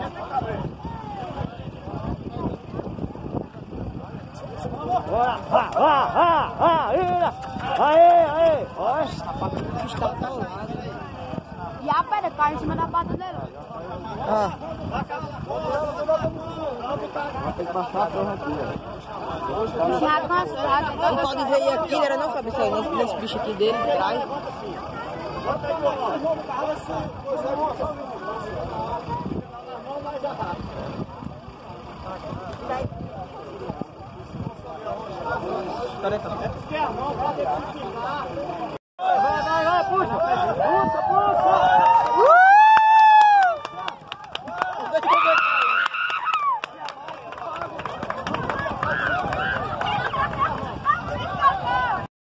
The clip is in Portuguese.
Bora, aí, olha. E a pedra cai em cima da pata dele. Tem que passar a porra aqui, ó. Já cansado. Não pode ver aqui, era não, Fabrício, nesse bicho aqui dele, de trás. Cadê essa?